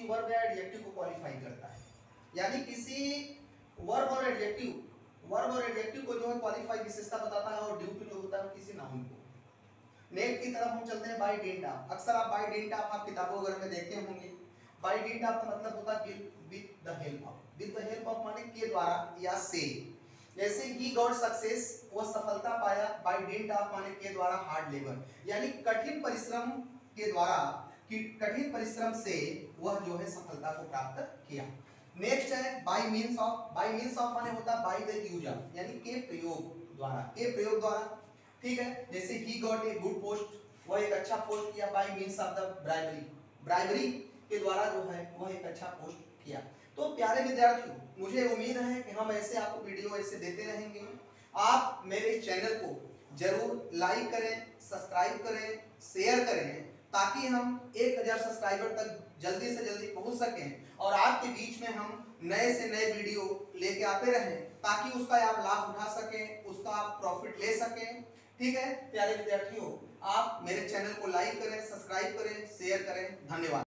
किसी वर्ब या एडजेक्टिव को क्वालिफाई करता है, यानी किसी वर्ब और एडजेक्टिव को जो है क्वालिफाई विशेषता बताता है, और ड्यू टू जो होता है किसी नाउन को। नेक्स्ट की तरफ हम चलते हैं बाय डिडक्ट ऑफ। अक्सर आप बाय डिडक्ट ऑफ आप किताबों वगैरह में देखते होंगे। बाय डिडक्ट ऑफ का मतलब होता है with the help of. With the help of माने के द्वारा या से। जैसे ही गॉट सक्सेस, वह सफलता पाया, बाय डिडक्ट ऑफ माने के द्वारा हार्ड लेबर, यानी कठिन परिश्रम के द्वारा, कि कठिन परिश्रम से वह जो है सफलता को प्राप्त किया। नेक्स्ट है by means of. By means of माने होता है बाय द यूज ऑफ, यानी के प्रयोग द्वारा, ठीक है। जैसे ही गॉट ए गुड पोस्ट, वह एक अच्छा पोस्ट किया, by means of the bribery के द्वारा जो है वह एक अच्छा पोस्ट किया। तो प्यारे विद्यार्थियों, मुझे उम्मीद है कि हम ऐसे आपको वीडियो ऐसे देते रहेंगे। आप मेरे चैनल को जरूर लाइक करें, सब्सक्राइब करें, शेयर करें, ताकि हम 1000 सब्सक्राइबर तक जल्दी से जल्दी पहुंच सकें और आपके बीच में हम नए से नए वीडियो लेके आते रहें, ताकि उसका आप लाभ उठा सकें, उसका आप प्रॉफिट ले सकें। ठीक है प्यारे विद्यार्थियों, आप मेरे चैनल को लाइक करें, सब्सक्राइब करें, शेयर करें। धन्यवाद।